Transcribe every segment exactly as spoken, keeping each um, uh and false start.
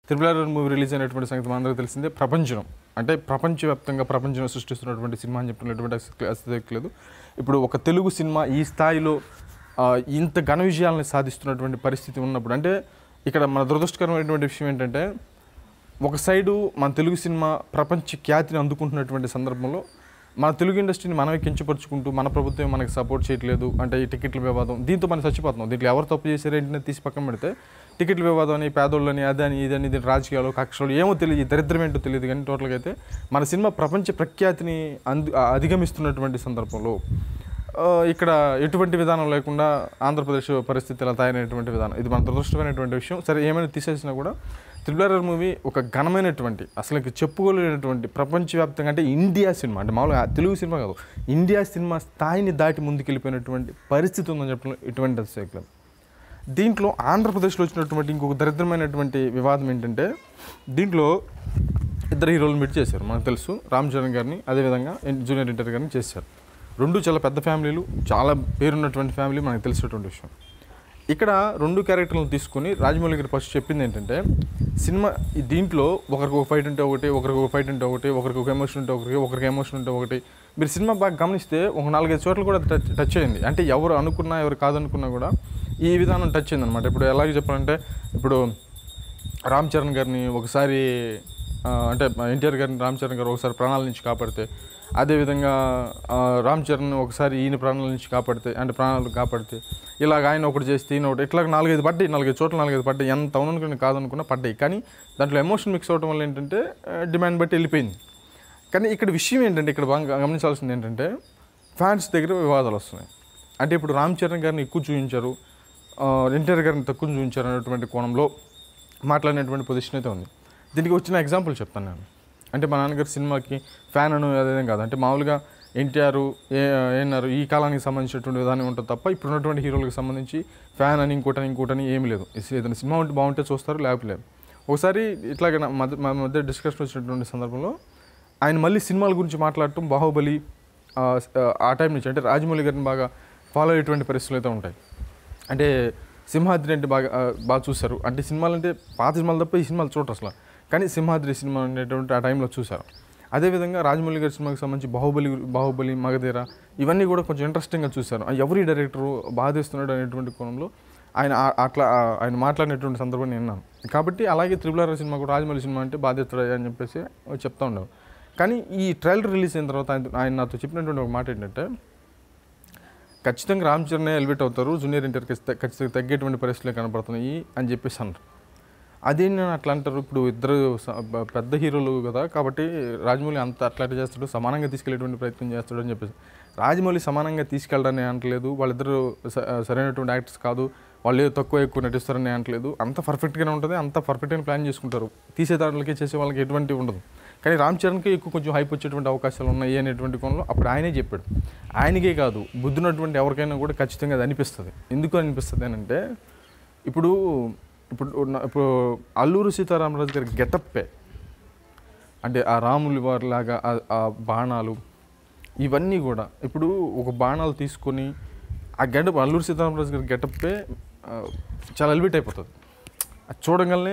Triple R movie release అయినటువంటి సంగతి మనందరికీ తెలిసిందే. ప్రపంచం అంటే ప్రపంచవ్యాప్తంగా ప్రపంచం సృష్టిస్తున్నటువంటి సినిమా అని చెప్పినటువంటి అసలు లేదు. ఇప్పుడు ఒక తెలుగు సినిమా ఈ స్థాయిలో ఇంత ఘన విజయాలను సాధిస్తున్నటువంటి పరిస్థితి ఉన్నప్పుడు, అంటే ఇక్కడ మన దురదృష్టకరమైనటువంటి విషయం ఏంటంటే, ఒక సైడు మన తెలుగు సినిమా ప్రపంచ ఖ్యాతిని అందుకుంటున్నటువంటి సందర్భంలో మన తెలుగు ఇండస్ట్రీని మనమే కించపరుచుకుంటూ మన ప్రభుత్వం మనకి సపోర్ట్ చేయట్లేదు అంటే ఈ టికెట్ల వివాదం, దీంతో మనం చచ్చిపోతున్నాం. దీంట్లో ఎవరు తప్పు చేశారు ఏంటనే తీసి పక్కన పెడితే, టికెట్ల వివాదం అని, పేదోళ్ళని, అదని ఇదని, దీని రాజకీయాలు, కక్షలు ఏమో తెలియదు, దరిద్రం ఏంటో తెలియదు. కానీ టోటల్గా అయితే మన సినిమా ప్రపంచ ప్రఖ్యాతిని అందు అధిగమిస్తున్నటువంటి సందర్భంలో ఇక్కడ ఎటువంటి విధానం లేకుండా ఆంధ్రప్రదేశ్ పరిస్థితి ఇలా తయారైనటువంటి విధానం, ఇది మన దురదృష్టమైనటువంటి విషయం. సరే, ఏమైనా తీసేసినా కూడా త్రిబుల్ ఆర్ మూవీ ఒక ఘనమైనటువంటి, అసలు చెప్పుకోలేనటువంటి ప్రపంచవ్యాప్తంగా, అంటే ఇండియా సినిమా, అంటే మామూలుగా తెలుగు సినిమా కాదు, ఇండియా సినిమా స్థాయిని దాటి ముందుకెళ్ళిపోయినటువంటి పరిస్థితి ఉందని చెప్పడం ఎటువంటి అతిశయకం. దీంట్లో ఆంధ్రప్రదేశ్లో వచ్చినటువంటి ఇంకొక దరిద్రమైనటువంటి వివాదం ఏంటంటే, దీంట్లో ఇద్దరు హీరోలను మీట్ చేశారు. మనకు తెలుసు, రామ్ చరణ్ గారిని, అదేవిధంగా జూనియర్ ఎన్టీఆర్ గారిని చేశారు. రెండు చాలా పెద్ద ఫ్యామిలీలు, చాలా పేరున్నటువంటి ఫ్యామిలీ, మనకు తెలిసినటువంటి విషయం. ఇక్కడ రెండు క్యారెక్టర్లను తీసుకుని రాజమౌళి గారు ఫస్ట్ చెప్పింది ఏంటంటే, సినిమా దీంట్లో ఒకరికి ఒక ఫైట్ ఉంటే ఒకటి, ఒకరికి ఒక ఫైట్ ఉంటే ఒకటి, ఒకరికి ఒక ఎమోషన్ ఉంటే ఒకరికి, ఒకరికి ఎమోషన్ ఉంటే ఒకటి. మీరు సినిమా బాగా గమనిస్తే ఒక నాలుగైదు చోట్ల కూడా టచ్ టచ్ అయ్యింది. అంటే ఎవరు అనుకున్నా ఎవరు కాదనుకున్నా కూడా ఈ విధానం టచ్ అయింది అనమాట. ఇప్పుడు ఎలాగే చెప్పాలంటే, ఇప్పుడు రామ్ చరణ్ గారిని ఒకసారి అంటే ఎన్టీఆర్ గారిని రామ్ చరణ్ గారు ఒకసారి ప్రాణాల నుంచి కాపాడితే, అదేవిధంగా రామ్ చరణ్ ఒకసారి ఈయన ప్రాణాల నుంచి కాపాడితే, అంటే ప్రాణాలు కాపాడితే, ఇలాగ ఆయన ఒకటి చేస్తే ఈయన ఒకటి, ఇట్లా నాలుగైదు పడ్డాయి, నాలుగైదు చోట్ల నాలుగైదు పడ్డాయి. ఎంత అవుననుకుని కాదనుకున్నా పడ్డాయి. కానీ దాంట్లో ఎమోషన్ మిక్స్ అవ్వడం వల్ల ఏంటంటే డిమాండ్ బట్టి వెళ్ళిపోయింది. కానీ ఇక్కడ విషయం ఏంటంటే, ఇక్కడ బాగా గమనించాల్సింది ఏంటంటే, ఫ్యాన్స్ దగ్గర వివాదాలు వస్తున్నాయి. అంటే ఇప్పుడు రామ్ చరణ్ గారిని ఎక్కువ చూపించారు, ఎన్టీఆర్ గారిని తక్కువ చూపించారు అనేటువంటి కోణంలో మాట్లాడినటువంటి పొజిషన్ అయితే ఉంది. దీనికి వచ్చిన ఎగ్జాంపుల్ చెప్తాను నేను. అంటే మా నాన్నగారి సినిమాకి ఫ్యాన్ అని అదేం కాదు, అంటే మామూలుగా ఎన్టీఆర్ ఏ ఏన్నారు ఈ కాలానికి సంబంధించినటువంటి విధానం ఉంటుంది తప్ప, ఇప్పుడు ఉన్నటువంటి హీరోలకు సంబంధించి ఫ్యాన్ అని ఇంకోటని ఇంకోటని ఏమి లేదు. ఏదైనా సినిమా ఉంటే బాగుంటే చూస్తారు, లేకపోలేదు. ఒకసారి ఇట్లాగే మా మధ్య డిస్కషన్ వచ్చినటువంటి సందర్భంలో ఆయన మళ్ళీ సినిమాల గురించి మాట్లాడటం, బాహుబలి ఆ టైం నుంచి, అంటే రాజమౌళి గారిని బాగా ఫాలో అయ్యేటువంటి పరిస్థితులు అయితే ఉంటాయి. అంటే సింహాద్రి అంటే బాగా బాగా చూశారు, అంటే సినిమాలు అంటే పాత సినిమాలు తప్ప ఈ సినిమాలు చూడరు అసలు. కానీ సింహాద్రి సినిమా అనేటువంటి ఆ టైంలో చూశారు. అదేవిధంగా రాజమౌళి గారి సినిమాకి సంబంధించి బాహుబలి బాహుబలి మగధీర ఇవన్నీ కూడా కొంచెం ఇంట్రెస్టింగ్గా చూశారు. ఎవరి డైరెక్టరు బాధేస్తున్నాడు అనేటువంటి కోణంలో ఆయన అట్లా ఆయన మాట్లాడినటువంటి సందర్భం నేను విన్నాను. కాబట్టి అలాగే త్రిబుల్ ఆర్ సినిమా కూడా రాజమౌళి సినిమా అంటే బాధేస్తాడు అని చెప్పేసి చెప్తా ఉండేవారు. కానీ ఈ ట్రైలర్ రిలీజ్ అయిన తర్వాత ఆయన ఆయన నాతో చెప్పినటువంటి ఒక మాట ఏంటంటే, ఖచ్చితంగా రామ్ చరణ్ ఎలివేట్ అవుతారు, జూనియర్ ఎన్టీఆర్కి ఖచ్చితంగా తగ్గేటువంటి పరిస్థితులు కనపడుతున్నాయి అని చెప్పేసి అన్నారు. అదే నేను అట్లా అంటారు, ఇప్పుడు ఇద్దరు పెద్ద హీరోలు కదా, కాబట్టి రాజమౌళి అంత అట్లా చేస్తాడు, సమానంగా తీసుకెళ్లేటువంటి ప్రయత్నం చేస్తాడు అని చెప్పేసి. రాజమౌళి సమానంగా తీసుకెళ్ళడాన్ని అనట్లేదు, వాళ్ళిద్దరూ సరైనటువంటి యాక్టర్స్ కాదు, వాళ్ళు తక్కువ ఎక్కువ నటిస్తారని అనట్లేదు. అంత పర్ఫెక్ట్గానే ఉంటుంది, అంత పర్ఫెక్ట్గా ప్లాన్ చేసుకుంటారు, తీసే దాంట్లోకి చేసే వాళ్ళకి ఎటువంటి ఉండదు. కానీ రామ్ చరణ్కి ఎక్కువ కొంచెం హైప్ వచ్చేటువంటి అవకాశాలు ఉన్నాయి అనేటువంటి కోణంలో అప్పుడు ఆయనే చెప్పాడు. ఆయనకే కాదు, బుద్ధినటువంటి ఎవరికైనా కూడా ఖచ్చితంగా అది అనిపిస్తుంది. ఎందుకు అనిపిస్తుంది అని అంటే, ఇప్పుడు ఇప్పుడు ఇప్పుడు అల్లూరి సీతారామరాజు గారి గెటప్పే, అంటే ఆ రాములు వారిలాగా ఆ బాణాలు ఇవన్నీ కూడా, ఇప్పుడు ఒక బాణాలు తీసుకొని ఆ గెటప్ అల్లూరి సీతారామరాజు గారి గెటప్పే చాలా ఎలివేట్ అయిపోతుంది. అది చూడగానే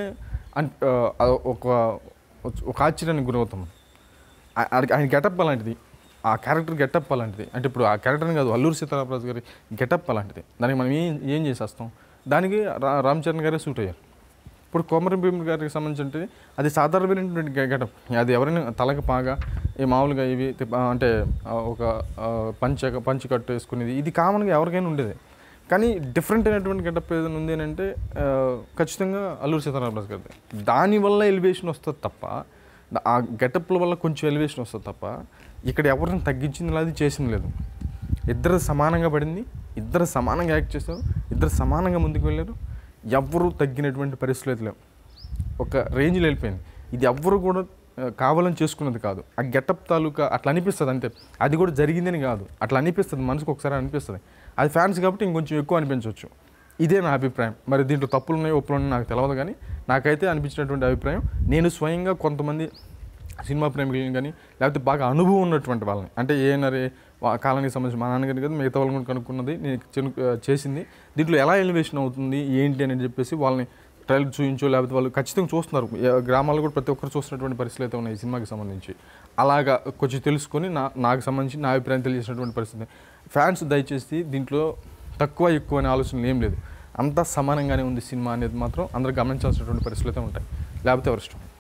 ఒక ఒక ఆశ్చర్యానికి గురవుతాం. ఆయన గెటప్ అలాంటిది, ఆ క్యారెక్టర్ గెటప్ అలాంటిది. అంటే ఇప్పుడు ఆ క్యారెక్టర్ని కాదు, అల్లూరి సీతారామరాజు గారి గెటప్ అలాంటిది. దానికి మనం ఏం ఏం చేసేస్తాం, దానికి రా రామ్ చరణ్ గారే సూట్ అయ్యారు. ఇప్పుడు కొమరం భీమ్ గారికి సంబంధించి అది సాధారణమైనటువంటి గెటప్, అది ఎవరైనా తలకి పాగా ఈ మామూలుగా ఇవి అంటే ఒక పంచ పంచి కట్టు వేసుకునేది, ఇది కామన్గా ఎవరికైనా ఉండేది. కానీ డిఫరెంట్ అయినటువంటి గెటప్ ఏదైనా ఉంది అని అంటే ఖచ్చితంగా అల్లూరి సీతారామరాజు గారిది. దానివల్ల ఎలివేషన్ వస్తుంది తప్ప, ఆ గెటప్ల వల్ల కొంచెం ఎలివేషన్ వస్తుంది తప్ప, ఇక్కడ ఎవరిని తగ్గించింది లేదు, చేసింది లేదు. ఇద్దరు సమానంగా పడింది, ఇద్దరు సమానంగా యాక్ట్ చేశారు, ఇద్దరు సమానంగా ముందుకు వెళ్ళారు. ఎవ్వరూ తగ్గినటువంటి పరిస్థితులు లేవు, ఒక రేంజ్లో వెళ్ళిపోయింది. ఇది ఎవ్వరు కూడా కావాలని చేసుకున్నది కాదు, ఆ గెటప్ తాలూకా అట్లా అనిపిస్తుంది అంతే. అది కూడా జరిగిందని కాదు, అట్లా అనిపిస్తుంది, మనసుకు ఒకసారి అనిపిస్తుంది. అది ఫ్యాన్స్ కాబట్టి ఇంకొంచెం ఎక్కువ అనిపించవచ్చు. ఇదే నా అభిప్రాయం. మరి దీంట్లో తప్పులు ఉన్నాయో ఒప్పులు ఉన్నాయో నాకు తెలియదు, కానీ నాకైతే అనిపించినటువంటి అభిప్రాయం, నేను స్వయంగా కొంతమంది సినిమా ప్రేమికులను కానీ లేకపోతే బాగా అనుభవం ఉన్నటువంటి వాళ్ళని, అంటే ఏనరే కాలానికి సంబంధించి మా నాన్నగారి కదా మిగతా వాళ్ళని కూడా కనుక్కున్నది, నేను చేసింది, దీంట్లో ఎలా ఎలివేషన్ అవుతుంది ఏంటి అని చెప్పేసి వాళ్ళని ట్రైలర్ చూపించో లేకపోతే వాళ్ళు ఖచ్చితంగా చూస్తున్నారు, గ్రామాల్లో కూడా ప్రతి ఒక్కరు చూస్తున్నటువంటి పరిస్థితులు అయితే ఉన్నాయి ఈ సినిమాకి సంబంధించి. అలాగా కొంచెం తెలుసుకొని నా నాకు సంబంధించి నా అభిప్రాయం తెలియజేసినటువంటి పరిస్థితి. ఫ్యాన్స్ దయచేసి దీంట్లో తక్కువ ఎక్కువ అనే ఆలోచనలు ఏం లేదు, అంతా సమానంగానే ఉంది సినిమా అనేది మాత్రం అందరూ గమనించాల్సినటువంటి పరిస్థితులు అయితే ఉంటాయి, లేకపోతే ఎవరి ఇష్టం.